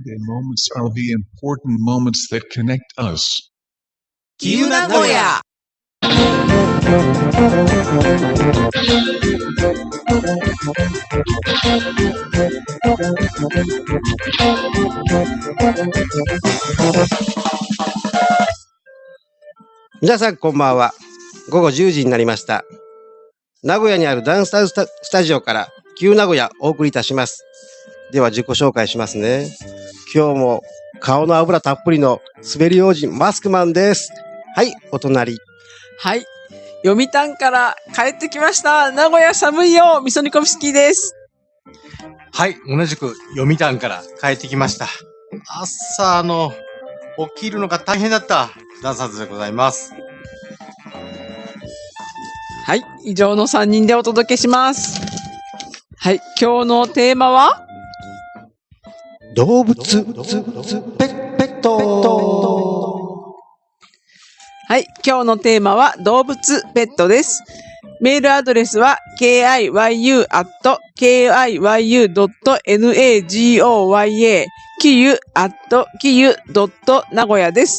everyday moments are the important moments that connect us. きゆなごや皆さんこんばんは。午後10時になりました。名古屋にあるダンススタジオから旧名古屋お送りいたします。では自己紹介しますね。今日も顔の油たっぷりの滑り王子マスクマンです。はい、お隣。 はい。読谷から帰ってきました。名古屋寒いよ。みそ煮込み好きです。 はい。同じく読谷から帰ってきました。朝起きるのが大変だったダンサーズでございます。 はい。以上の3人でお届けします。はい。今日のテーマは動物ペット。 はい。今日のテーマは動物ペットです。メールアドレスは kiyu@kiyu.nagoya kiyu@kiyu.nagoya です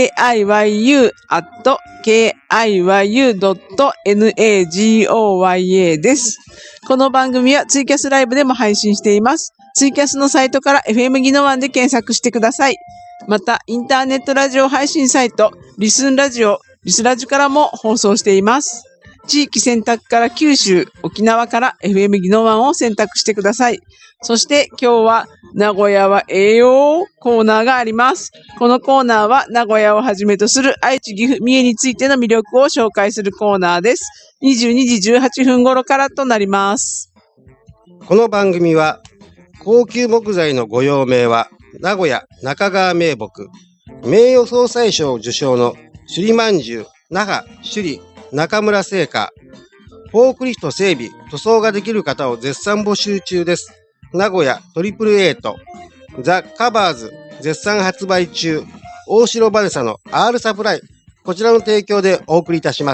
。kiyu@kiyu.nagoya です。この番組はツイキャスライブでも配信しています。ツイキャスのサイトから FM ギノワンで検索してください。また、インターネットラジオ配信サイト、リスンラジオ、リスラジからも放送しています。地域選択から九州、沖縄から FM ギノワンを選択してください。そして今日は名古屋は栄養コーナーがあります。このコーナーは名古屋をはじめとする愛知、岐阜、三重についての魅力を紹介するコーナーです。22時18分頃からとなります。 この番組は高級木材のご用命は名古屋中川名木名誉総裁賞受賞の首里まんじゅう那覇首里中村製菓フォークリフト整備塗装ができる方を絶賛募集中です。名古屋トリプルエイトザ・カバーズ絶賛発売中大城バルサの R サプライこちらの提供でお送りいたします。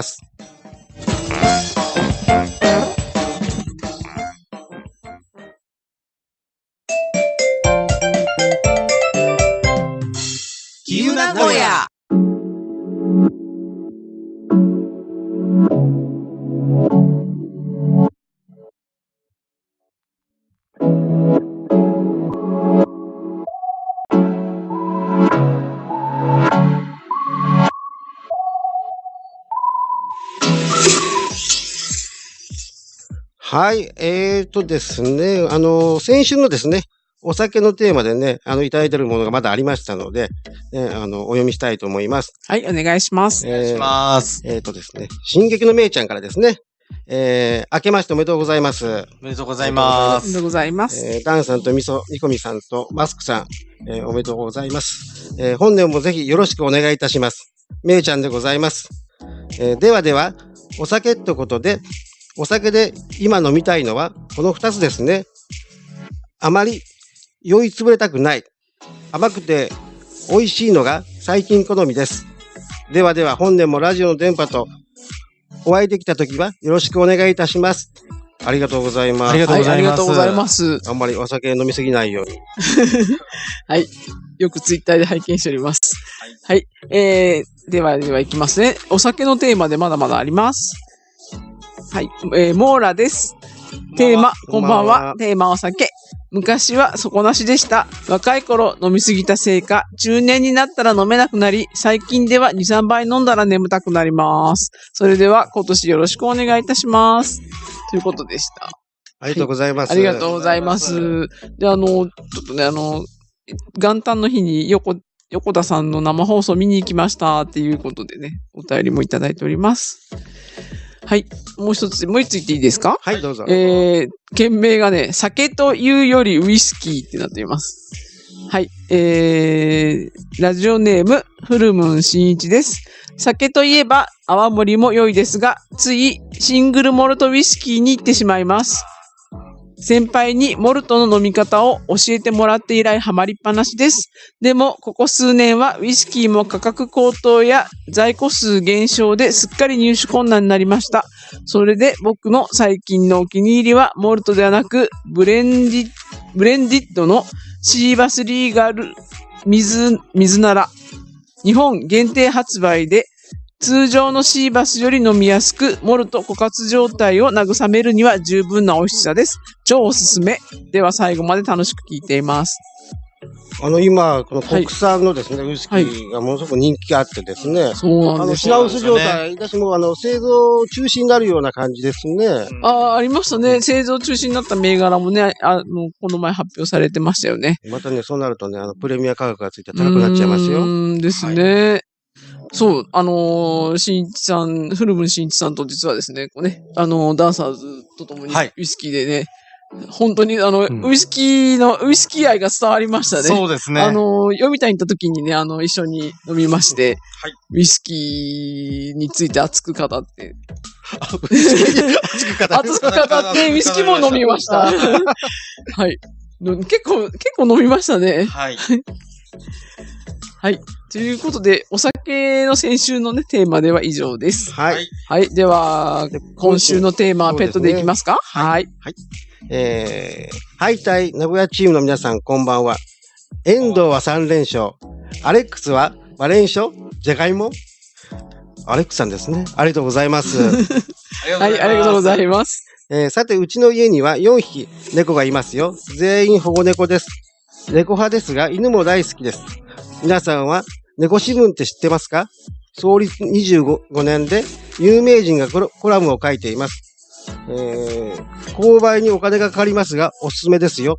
きゆなごやはい、ですね、先週のですね、お酒のテーマでね、いただいているものがまだありましたので、お読みしたいと思います。 はい、お願いします。 お願いします。 ですね、進撃のめいちゃんからですね、明けましておめでとうございます。 おめでとうございます。 おめでとうございます。 ダンさんとみそにこみさんとマスクさん、おめでとうございます。本年もぜひよろしくお願いいたします。めいちゃんでございます。ではでは、お酒ってことで、お酒で今飲みたいのはこの2つですね。あまり酔いつぶれたくない。甘くて美味しいのが最近好みです。ではでは本年もラジオの電波とお会いできたときはよろしくお願いいたします。ありがとうございます。 ありがとうございます。 ありがとうございます。 あんまりお酒飲みすぎないように。 はい。よくツイッターで拝見しております。はい。では行きますね。お酒のテーマでまだまだあります。はい。モーラです。テーマ、こんばんは。テーマお酒。昔は底なしでした。若い頃飲みすぎたせいか、中年になったら飲めなくなり、最近では2、3杯飲んだら眠たくなります。それでは今年よろしくお願いいたします。ということでした。 ありがとうございます。 ありがとうございます。で、ちょっとね、元旦の日に横田さんの生放送見に行きましたっていうことでね、お便りもいただいております。はい。もう一つ言っていいですか？ はい、どうぞ。 件名がね、酒というよりウイスキーってなっています。はい。ラジオネーム、フルムン新一です。酒といえば、泡盛も良いですが、ついシングルモルトウイスキーに行ってしまいます。先輩にモルトの飲み方を教えてもらって以来ハマりっぱなしです。でも、ここ数年はウイスキーも価格高騰や在庫数減少ですっかり入手困難になりました。それで僕の最近のお気に入りはモルトではなくブレンディブレンディッドのシーバスリーガル水なら。日本限定発売で、通常のシーバスより飲みやすく、モルト枯渇状態を慰めるには十分な美味しさです。超おすすめ。では最後まで楽しく聞いています。 今、この国産のですね、ウイスキーがものすごく人気があってですね。 そうなんですよ。 品薄状態、私も製造中止になるような感じですね。 ありましたね。製造中止になった銘柄もね、この前発表されてましたよね。 またね、そうなるとね、プレミア価格がついて高くなっちゃいますよ。 ですね。そう、新一さん、古文新一さんと実はですね、ダンサーズとともにウイスキーでね、本当にウイスキー愛が伝わりましたね。 そうですね。 読みたいに行った時にね、一緒に飲みまして、ウイスキーについて熱く語って。熱く語って、ウイスキーも飲みました。はい。結構飲みましたね。 はい。 はい。ということで、お酒の先週のね、テーマでは以上です。 はい。 はい。では、今週のテーマはペットでいきますか？はい。 はい。ハイタイ名古屋チームの皆さん、こんばんは。遠藤は3連勝。アレックスは和連勝？じゃがいも？アレックスさんですね。ありがとうございます。 はい、ありがとうございます。 さて、うちの家には4匹猫がいますよ。全員保護猫です。猫派ですが、犬も大好きです。皆さんは猫新聞って知ってますか？創立25年で有名人がコラムを書いています。購買にお金がかかりますが、おすすめですよ。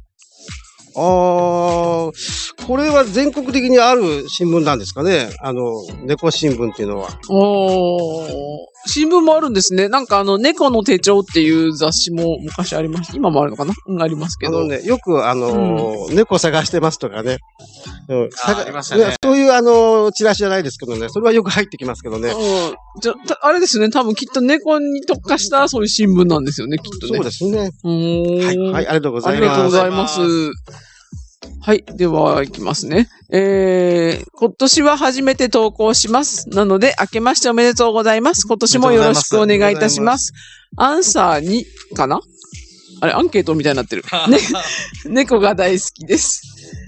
これは全国的にある新聞なんですかね？猫新聞っていうのは。 新聞もあるんですね。なんか猫の手帳っていう雑誌も昔ありました。今もあるのかな？ありますけど。 よく猫探してますとかね。 ありましたね。 そういうチラシじゃないですけどね。それはよく入ってきますけどね。 あれですね。多分きっと猫に特化したそういう新聞なんですよね、きっとね。 そうですね。 はい、 ありがとうございます。 ありがとうございます。はい。では、いきますね。今年は初めて投稿します。なので、明けましておめでとうございます。今年もよろしくお願いいたします。アンサー2かな？あれ、アンケートみたいになってる。ね、猫が大好きです。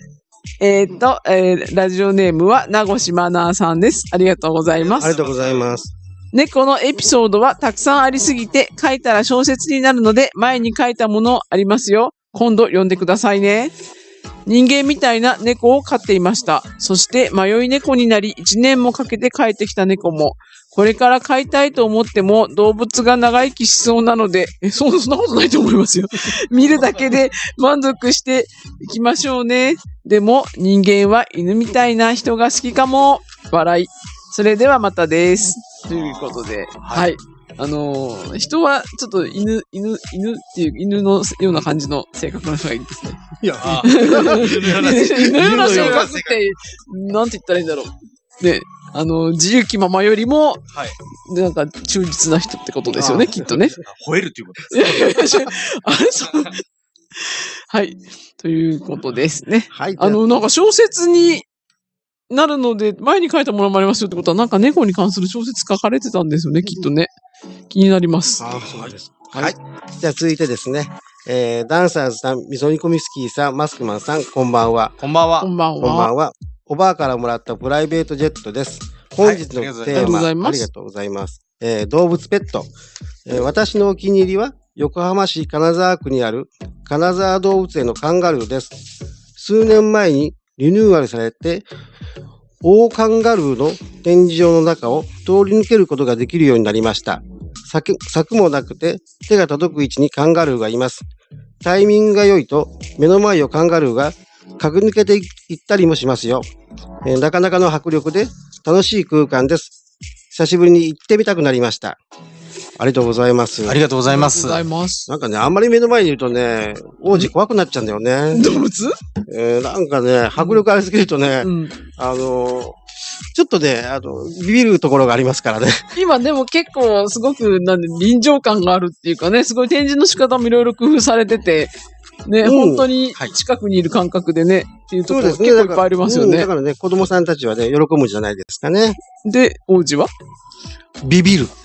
ラジオネームは、名越マナーさんです。ありがとうございます。 ありがとうございます。 猫のエピソードはたくさんありすぎて、書いたら小説になるので、前に書いたものありますよ。今度読んでくださいね。人間みたいな猫を飼っていました。そして迷い猫になり1年もかけて帰ってきた猫も、これから飼いたいと思っても動物が長生きしそうなので、そんなことないと思いますよ。見るだけで満足していきましょうね。でも人間は犬みたいな人が好きかも。笑い。それではまたです。ということで、はい。人はちょっと犬っていう犬のような感じの性格の人がいいですね。 いや、 犬のような性格って、なんて言ったらいいんだろう。ね、自由気ままよりも、なんか忠実な人ってことですよね、きっとね。 吠えるっていうことですか？ あれそう。はい。ということですね。 はい。 なんか小説になるので、前に書いたものもありますよってことは、なんか猫に関する小説書かれてたんですよね、きっとね。気になります。 そうです。はい。じゃあ続いてですね、ダンサーズさん、みそ煮込みスキーさん、マスクマンさん、こんばんは。 こんばんは。 こんばんは。 こんばんは。おばあからもらったプライベートジェットです。本日のテーマ、ありがとうございます。動物ペット。私のお気に入りは、横浜市金沢区にある金沢動物園のカンガルーです。数年前にリニューアルされて、大カンガルーの展示場の中を通り抜けることができるようになりました。柵もなくて手が届く位置にカンガルーがいます。タイミングが良いと目の前をカンガルーが駆け抜けていったりもしますよ。なかなかの迫力で楽しい空間です。久しぶりに行ってみたくなりました。ありがとうございます。 ありがとうございます。 ありがとうございます。 なんかね、あんまり目の前にいるとね、王子怖くなっちゃうんだよね。 動物？ なんかね、迫力ありすぎるとね、ちょっとね、ビビるところがありますからね。 今でも結構すごく、臨場感があるっていうかね、すごい展示の仕方もいろいろ工夫されてて、ね、本当に近くにいる感覚でね、っていうところ結構いっぱいありますよね。 だからね、子供さんたちはね、喜ぶんじゃないですかね。 で、王子はビビる。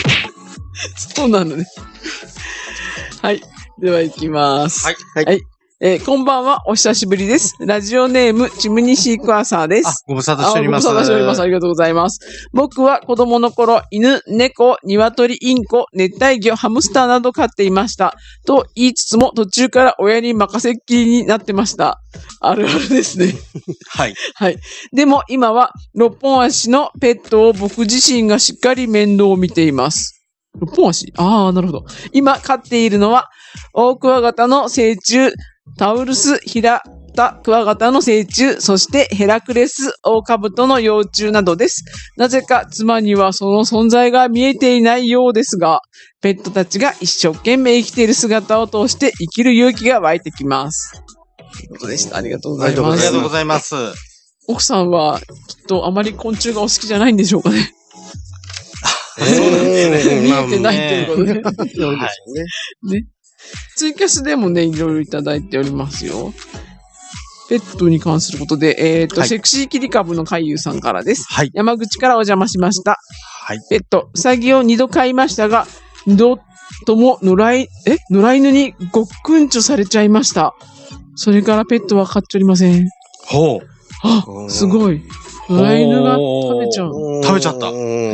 そうなのね。はい。では行きます。 はい。 はい。 こんばんは、お久しぶりです。ラジオネーム、チムニシークワーサーであす。、 ご無沙汰しております。 ご無沙汰しております。ありがとうございます。僕は子供の頃、犬、猫、鶏、インコ、熱帯魚、ハムスターなど飼っていました。と言いつつも、途中から親に任せっきりになってました。あるあるですね。 はい。 はい。でも今は、6本足のペットを僕自身がしっかり面倒を見ています。6本足ああ、なるほど。今飼っているのは、オオクワガタの成虫、タウルスヒラタクワガタの成虫、そしてヘラクレスオオカブトの幼虫などです。なぜか妻にはその存在が見えていないようですが、ペットたちが一生懸命生きている姿を通して生きる勇気が湧いてきます。ということでした。ありがとうございあますりがとうご。ざいます。 奥さんはきっとあまり昆虫がお好きじゃないんでしょうかね。見えてないということで。 そうですよね。 ね。ツイキャスでもね、いろいろいただいておりますよ。ペットに関することで、 はいセクシーキリカブの海遊さんからです。 はい。 山口からお邪魔しました。 はい。 ペット、ウサギを2度飼いましたが、2度とも野良犬にごっくんちょされちゃいました。それからペットは飼っておりません。 ほう。 あ、すごい。野良犬が食べちゃう。 食べちゃった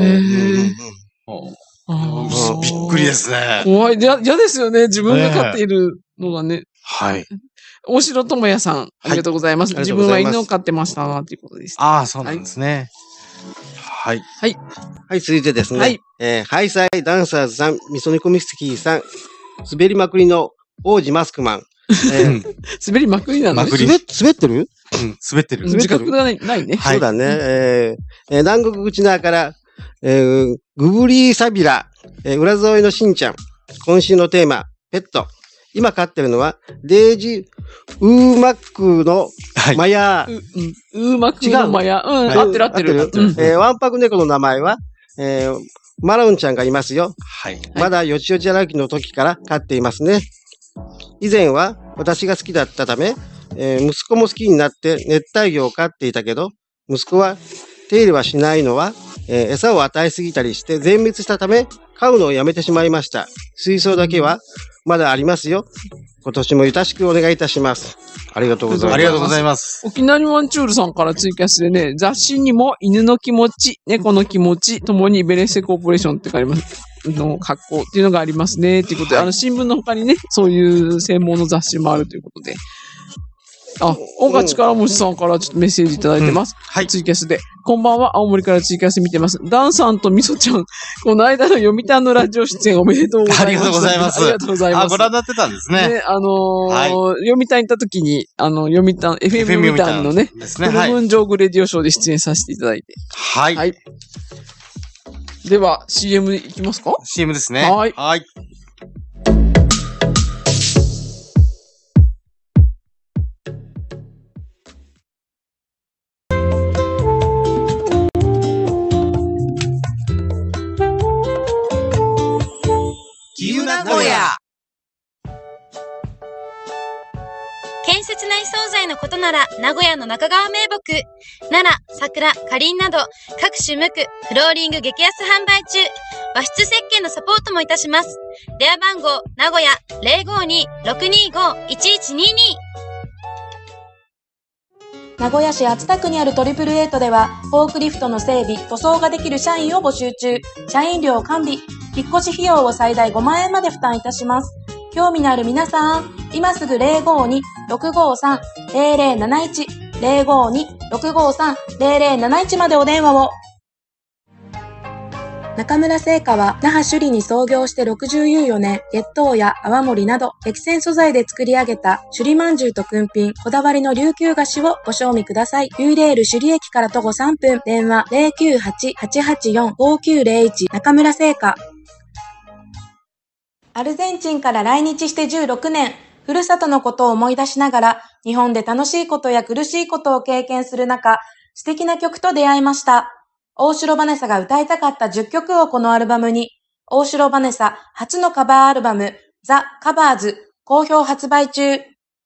あーびっくりですね。 怖い。嫌ですよね。自分が飼っているのがね。 はい。 大城智也さん、ありがとうございます。 ありが自分はとうございます犬を飼ってました、ということです。 ああ、そうなんですね。はい。 はい、続いてですね。 はいハイサイダンサーズさん、ミソニコミスキーさん、滑りまくりの王子マスクマン。 滑りまくりなのね。 まくり滑ってるうん、滑ってる。 自覚がないね。 はいそうだね。南国口縄から、グブリーサビラ、浦添のしんちゃん。今週のテーマ、ペット。今飼ってるのは、デイジウーマックのはい。 マヤー。 うまくのまや。うん、合ってる合ってる。 合ってるわんぱく猫の名前は、マロンちゃんがいますよ。 はい。 まだよちよち歩きの時から飼っていますね。以前は私が好きだったため、息子も好きになって熱帯魚を飼っていたけど、息子は手入れはしないのは、餌を与えすぎたりして全滅したため、飼うのをやめてしまいました。水槽だけはまだありますよ。今年もよろしくお願いいたします。ありがとうございます。 ありがとうございます。 沖縄ワンチュールさんからツイキャスでね、雑誌にも犬の気持ち、猫の気持ち、ともにベレッセコーポレーションって書いてあります。の格好っていうのがありますね。ということで、新聞の他にね、そういう専門の雑誌もあるということで。あ、岡力持さんからちょっとメッセージいただいてます。 はい。 ツイキャスで。こんばんは、青森からツイキャス見てます。ダンさんとみそちゃん、この間の読谷のラジオ出演おめでとうございます。 ありがとうございます。 ありがとうございます。 あ、ご覧になってたんですね。 ね、 はい読谷行った時に、読谷、FM 読谷のね、 ですね。はい。 フルムーンジョーグレディオショーで出演させていただいて。 はい。 はい。では、CM いきますか？ CM ですね。 はいはい。 きゆなごや。 建設内惣菜のことなら名古屋の中川名木、奈良、桜、かりんなど各種無垢、フローリング激安販売中。和室設計のサポートもいたします。電話番号名古屋 052-625-1122。 名古屋市熱田区にあるトリプルエイトでは、フォークリフトの整備、塗装ができる社員を募集中。社員料完備。引っ越し費用を最大5万円まで負担いたします。興味のある皆さん、今すぐ 052-653-0071、052-653-0071までお電話を。中村製菓は那覇首里に創業して64年、月桃や泡盛など激戦素材で作り上げた首里まんじゅうと君品、こだわりの琉球菓子をご賞味ください。ユーレール首里駅から徒歩3分、電話 098-884-5901 中村製菓。アルゼンチンから来日して16年、ふるさとのことを思い出しながら、日本で楽しいことや苦しいことを経験する中、素敵な曲と出会いました。大城バネサが歌いたかった10曲をこのアルバムに、大城バネサ初のカバーアルバム、ザ・カバーズ、好評発売中。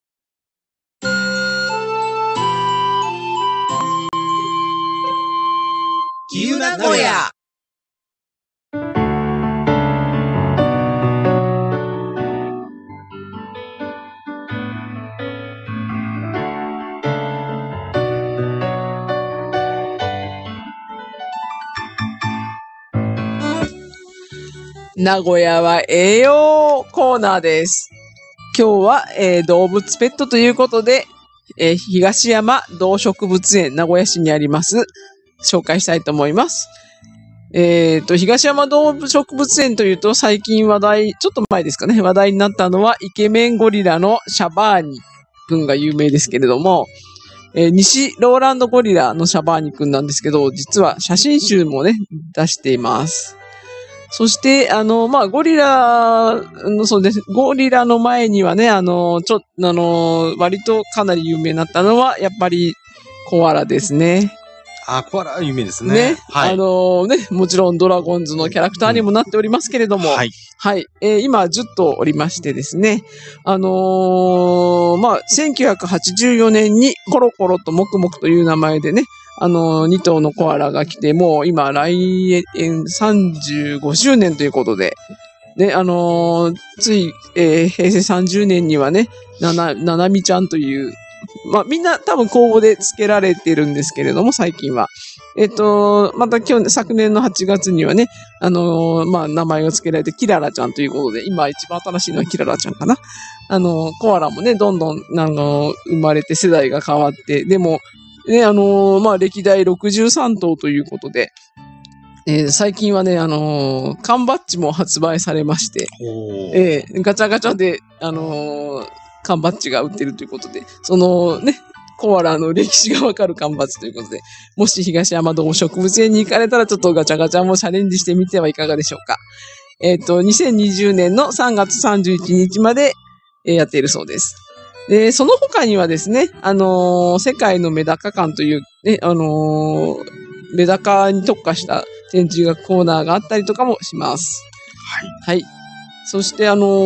きゆなごや。 名古屋は栄養コーナーです。今日は、動物ペットということで、東山動植物園名古屋市にあります。紹介したいと思います。東山動植物園というと最近ちょっと前ですかね、話題になったのはイケメンゴリラのシャバーニ君が有名ですけれども、西ローランドゴリラのシャバーニ君なんですけど、実は写真集もね、出しています。そして、ゴリラの前にはね、割とかなり有名になったのは、やっぱりコアラですね。 コアラは有名ですね。はい。 もちろんドラゴンズのキャラクターにもなっておりますけれども、はい。はい。今10頭おりましてですね、1984年にコロコロとモクモクという名前でね、2頭のコアラが来て、もう今来年35周年ということで、で、つい、平成30年にはね、ななみちゃんという、みんな多分公募で付けられてるんですけれども、最近は。また昨年の8月にはね、名前が付けられてキララちゃんということで、今一番新しいのはキララちゃんかな。コアラもね、どんどん、生まれて世代が変わって、でも、ね、歴代63頭ということで、最近はね、缶バッジも発売されまして、ガチャガチャで、缶バッジが売ってるということで、そのね、コアラの歴史がわかる缶バッジということで、もし東山動植物園に行かれたらちょっとガチャガチャもチャレンジしてみてはいかがでしょうか。2020年の3月31日までやっているそうです。で、その他にはですね、世界のメダカ館という、ね、メダカに特化した展示コーナーがあったりとかもします。はい。はい。そして、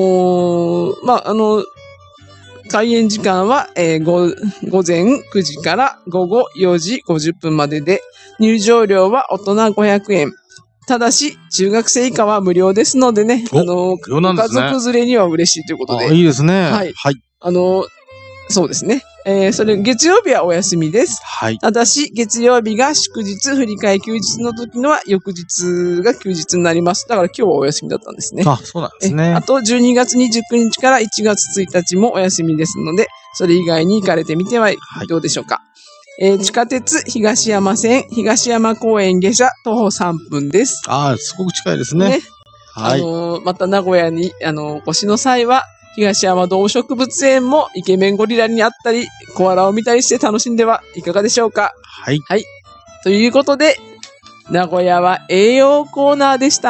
開園時間は、午前9時から午後4時50分までで、入場料は大人500円。ただし、中学生以下は無料ですのでね、ご家族連れには嬉しいということで。 いいですね。 はい。はい。そうですね。月曜日はお休みです。はい。ただし、月曜日が祝日、振り替え休日の時のは翌日が休日になります。だから今日はお休みだったんですね。 そうなんですね。 あと、12月29日から1月1日もお休みですので、それ以外に行かれてみてはどうでしょうか。地下鉄東山線、東山公園下車、徒歩3分です。 すごく近いですね。 はい。また名古屋に、お越しの際は、東山動植物園もイケメンゴリラに会ったり、コアラを見たりして楽しんではいかがでしょうか。 はい。 はい。ということで、名古屋は栄養コーナーでした。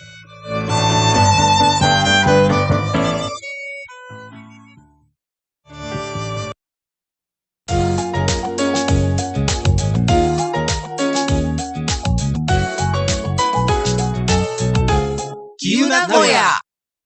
きゆ名古屋。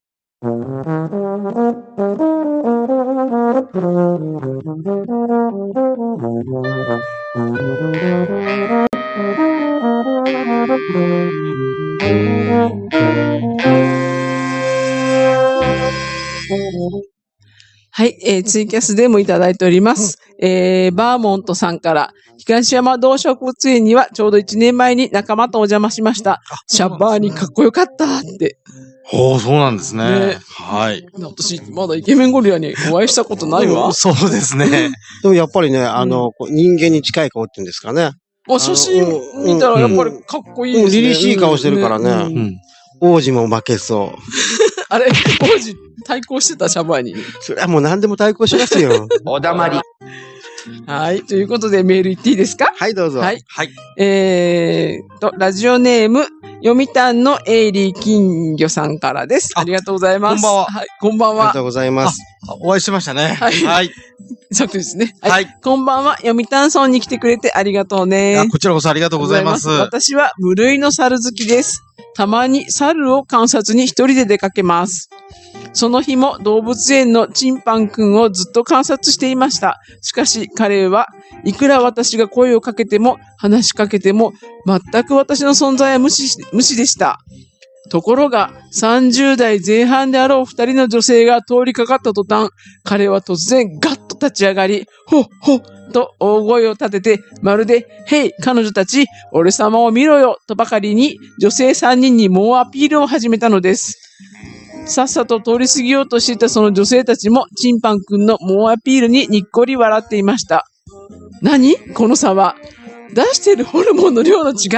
はい、ツイキャスでもいただいております。バーモントさんから、東山動植物園にはちょうど1年前に仲間とお邪魔しました。シャッバーにかっこよかったって。 そうなんですね。はい。 私、まだイケメンゴリラにお会いしたことないわ。 そうですね。 でもやっぱりね、人間に近い顔っていうんですかね。 写真見たらやっぱりかっこいいですね。 凛々しい顔してるからね。王子も負けそう。 あれ、王子対抗してたシャバーに。 それはもう何でも対抗しますよ。 おだまり。 はい。ということでメール言っていいですか？ はい、どうぞ。 はい。ラジオネーム、読谷のエイリー金魚さんからです。ありがとうございます。 こんばんは。 はい。こんばんは。 ありがとうございます。 お会いしましたね。 はい。 はい。 そうですね。はい。こんばんは。読谷村に来てくれてありがとうね。 こちらこそありがとうございます。 私は無類の猿好きです。たまに猿を観察に一人で出かけます。その日も動物園のチンパンくんをずっと観察していました。しかし彼はいくら私が声をかけても話しかけても全く私の存在は無視でした。ところが30代前半であろう2人の女性が通りかかった途端、彼は突然ガッと立ち上がり、ほっほっと大声を立てて、まるで、へい、彼女たち、俺様を見ろよ、とばかりに、女性3人に猛アピールを始めたのです。さっさと通り過ぎようとしていたその女性たちも、チンパン君の猛アピールににっこり笑っていました。何この差は。出しているホルモンの量の違い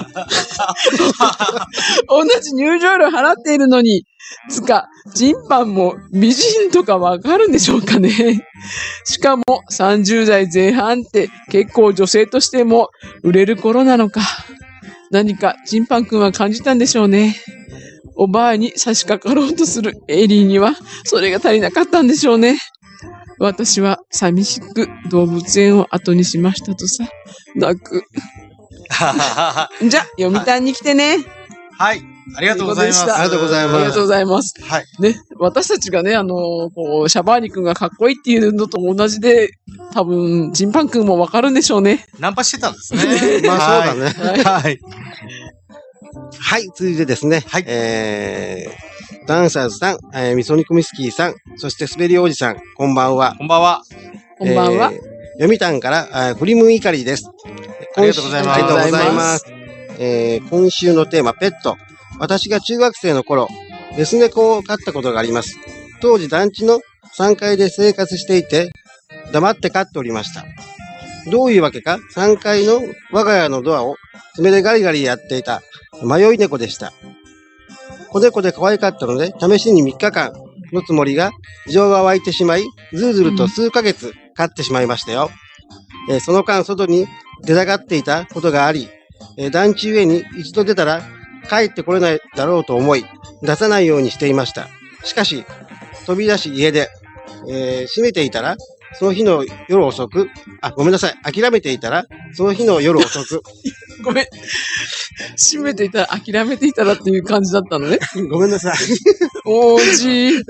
同じ入場料払っているのに、つか、チンパンも美人とかわかるんでしょうかね。しかも30代前半って結構女性としても売れる頃なのか。何かチンパン君は感じたんでしょうね。おばあに差し掛かろうとするエリーにはそれが足りなかったんでしょうね。私は寂しく動物園を後にしましたとさ、泣く。じゃ、読谷に来てね。 はい。ありがとうございます。 ありがとうございます。 ありがとうございます。 はい。 ね、私たちがね、シャバーニ君がかっこいいっていうのと同じで、多分、チンパン君もわかるんでしょうね。 ナンパしてたんですね。 まあそうだね。 はい。 はい、続いてですね。 はい。 ダンサーズさん、みそにくみスキーさん、そして滑りおじさん、こんばんは。 こんばんは。 こんばんは。 読谷からフリムイカリです。 ありがとうございます。 ありがとうございます。今週のテーマ、ペット。私が中学生の頃、メス猫を飼ったことがあります。当時団地の3階で生活していて、黙って飼っておりました。どういうわけか、3階の我が家のドアを爪でガリガリやっていた迷い猫でした。子猫で可愛かったので、試しに3日間のつもりが、情が湧いてしまい、ずるずると数ヶ月飼ってしまいましたよ。その間、外に出たがっていたことがあり、団地上に一度出たら帰ってこれないだろうと思い、出さないようにしていました。しかし、飛び出し家で、閉めていたら、その日の夜遅く、ごめんなさい。諦めていたら、その日の夜遅く。 ごめん。閉めていたら、諦めていたらっていう感じだったのね。 ごめんなさい。 おじ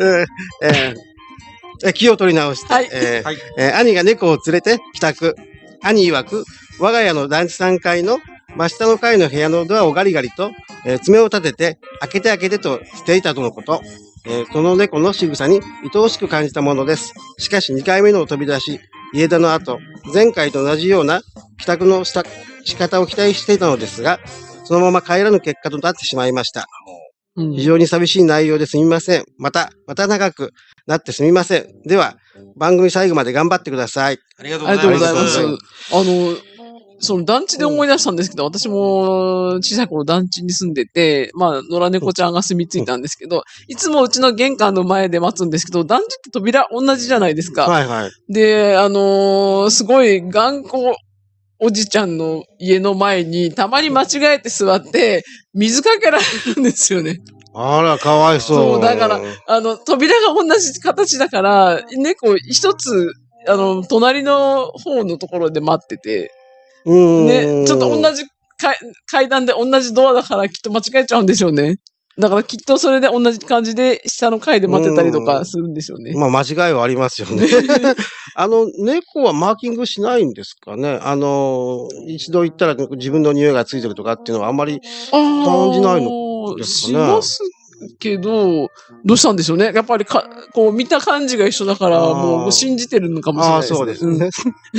気を取り直して、 はい兄が猫を連れて帰宅。兄曰く、我が家の団地3階の真下の階の部屋のドアをガリガリと、爪を立てて、開けてとしていたとのこと。その猫の仕草に愛おしく感じたものです。しかし2回目の飛び出し、家出の後、前回と同じような帰宅の仕方を期待していたのですが、そのまま帰らぬ結果となってしまいました。非常に寂しい内容ですみません。また長くなってすみません。では、番組最後まで頑張ってください。 ありがとうございます。 その団地で思い出したんですけど、私も小さい頃団地に住んでて、野良猫ちゃんが住み着いたんですけど、いつもうちの玄関の前で待つんですけど、団地って扉同じじゃないですか。 はいはい。 で、すごい頑固おじちゃんの家の前にたまに間違えて座って、水かけられるんですよね。 あら、かわいそう。 そう、だから、扉が同じ形だから、猫一つ、隣の方のところで待ってて、ね、ちょっと同じ階段で同じドアだからきっと間違えちゃうんでしょうね。だからきっとそれで同じ感じで下の階で待ってたりとかするんでしょうね。 まあ間違いはありますよね。猫はマーキングしないんですかね。一度行ったら自分の匂いがついてるとかっていうのはあんまり感じないのですかね。 しますけど、どうしたんでしょうね。やっぱりこう見た感じが一緒だから、もう信じてるのかもしれないですね。 そうですね。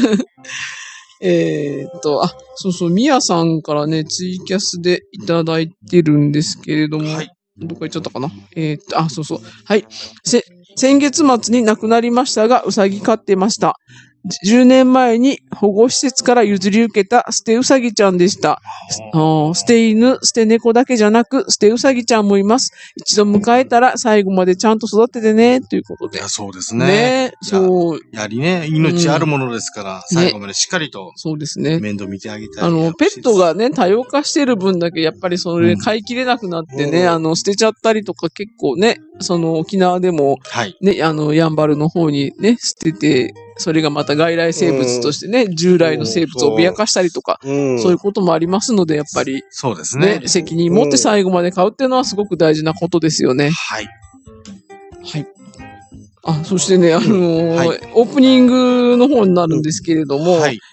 そうそう、ミヤさんからね、ツイキャスでいただいてるんですけれども、はい、どこ行っちゃったかな。そうそう。はい。先月末に亡くなりましたが、うさぎ飼ってました。10年前に保護施設から譲り受けた捨てうさぎちゃんでした。捨て犬、捨て猫だけじゃなく、捨てうさぎちゃんもいます。一度迎えたら最後までちゃんと育ててね、ということで。 いや、そうですね。ね、 そう。 やはりね、命あるものですから、最後までしっかりと、 そうですね。 面倒見てあげたい。 ペットがね、多様化してる分だけ、やっぱりそれ飼いきれなくなってね、捨てちゃったりとか結構ね、沖縄でも、ね、やんばるの方にね、捨てて、それがまた外来生物としてね、従来の生物を脅かしたりとか、そういうこともありますので、やっぱり、 そうですね。 責任持って最後まで飼うっていうのはすごく大事なことですよね。 はい。 はい。そしてね、オープニングの方になるんですけれども、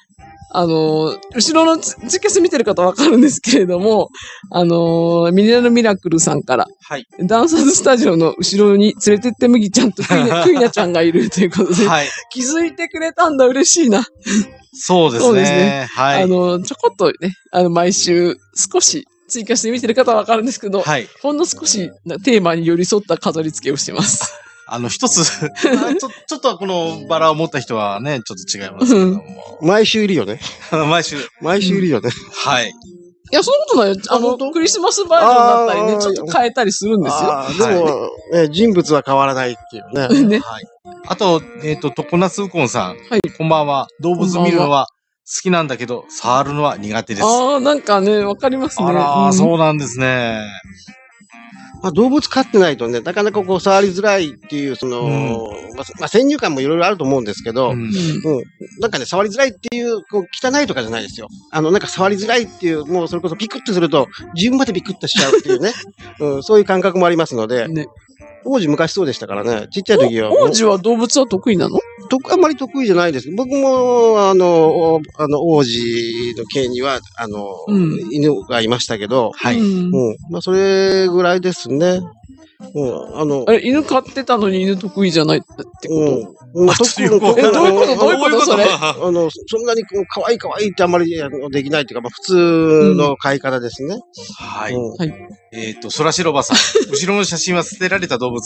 後ろのツイキャス見てる方わかるんですけれども、ミネラルミラクルさんから、 はい。 ダンサーズスタジオの後ろに連れてって麦ちゃんとクイナちゃんがいるということで、 はい。 気づいてくれたんだ、嬉しいな。 そうですそうですねね。はい。 ちょこっとね、毎週少しツイキャスで見てる方はわかるんですけど、 はい。 ほんの少しテーマに寄り添った飾り付けをしてます。 一つ、ちょっとこのバラを持った人はね、ちょっと違いますけども。 毎週いるよね。 毎週。 毎週いるよね。 はい。 いや、そんなことないよ。 本当クリスマスバージョンだったりね、 あーちょっと変えたりするんですよ。 でも、人物は変わらないっていうね。 ね。 はい。あと、トコナスウコンさん。 はい。 こんばんは。動物見るのは好きなんだけど、触るのは苦手です。 ああ、なんかね、わかりますね。 あらー、 うんそうなんですね。 まあ、動物飼ってないとね、なかなかこう触りづらいっていう、まあ、先入観もいろいろあると思うんですけど、 うんなんかね、触りづらいっていう、こう、汚いとかじゃないですよ。なんか触りづらいっていう、もうそれこそピクッとすると、自分までピクッとしちゃうっていうね、そういう感覚もありますので、 ね。 王子昔そうでしたからね、ちっちゃい時は。 王子は動物は得意なの？ あんまり得意じゃないです。僕も、王子の系には、犬がいましたけど、 はい。 まあ、それぐらいですね。 あれ、犬飼ってたのに犬得意じゃないってこと？ まあ、 よくわかんないどういうことそれ？ そんなにこう可愛い可愛いってあんまりできないっていうか、まあ、普通の飼い方ですね。 はい。 うんはい。 ソラシロバさん。後ろの写真は捨てられた動物。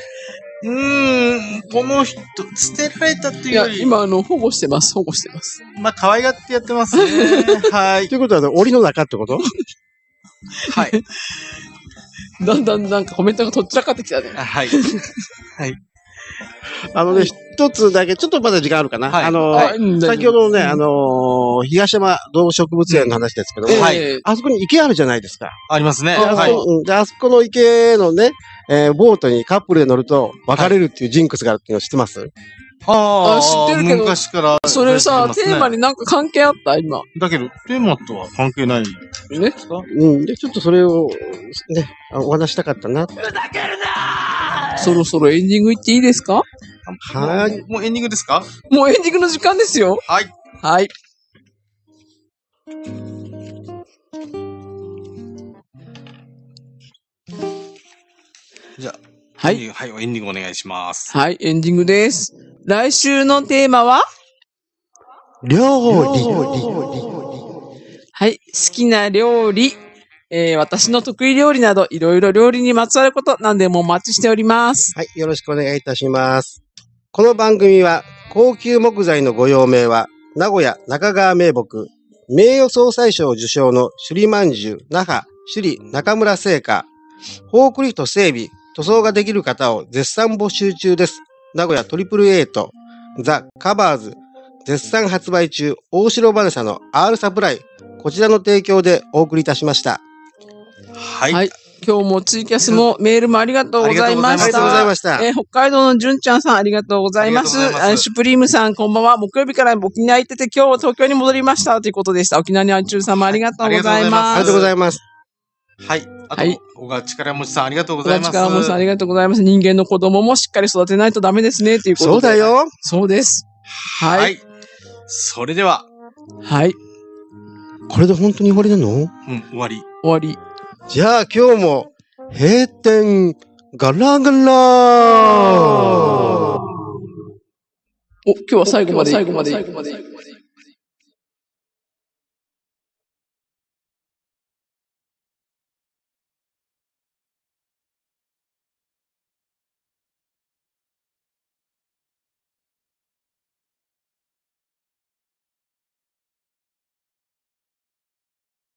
この人、捨てられたっていういや、 より、 今、保護してます。保護してます。 まあ、可愛がってやってますね。はい。 ということはね、檻の中ってことはい。 だんだんなんかコメントがとっちらかってきたね。 はい。はい。 一つだけ、ちょっとまだ時間あるかな。 はい先ほどのね、東山動物植物園の話ですけども、 はいあそこに池あるじゃないですか。 ありますね。 あはい。 であそこの池のね、ボートにカップルで乗ると別れるっていうジンクスがあるっていうの知ってます？ あ知ってるけど昔から。 それさ、 知ってますねテーマになんか関係あった今。 だけど、テーマとは関係ない。 ね。 で、ちょっとそれを、ね、お話したかったな。 そろそろエンディングいっていいですか？ はい。 もうエンディングですか？ もうエンディングの時間ですよ。 はい。 はい。 じゃあ、 はい。 はい、エンディングお願いします。 はい、エンディングです。来週のテーマは料理。 はい、好きな料理、私の得意料理など、いろいろ料理にまつわること、何でもお待ちしております。 はい、よろしくお願いいたします。この番組は、高級木材のご用命は、名古屋中川名木、名誉総裁賞受賞の首里まんじゅう、那覇、首里中村製菓、フォークリフト整備、塗装ができる方を絶賛募集中です。名古屋トリプルエイト、ザ・カバーズ、絶賛発売中、大城バネサの R サプライ、こちらの提供でお送りいたしました。 はい。 はい。今日もツイキャスもメールもありがとうございました。 ありがとうございました。 北海道の純ちゃんさんありがとうございます。 ありがとうございますシュプリームさんこんばんは。木曜日から沖縄行ってて今日東京に戻りましたということでした。沖縄にあんちゅうさんもありがとうございあります。 がとうございます。 はい。あと、 はい小川力持ちさんありがとうございます。 力持ちさんありがとうございます。人間の子供もしっかり育てないとダメですね。ということで。 そうだ。よ。 そうです。はい。 はい。それでは、 はい。 これで本当に終わりなの？ 終わり。 終わり。 じゃあ今日も閉店ガラガラお、今日は最後まで。最後まで。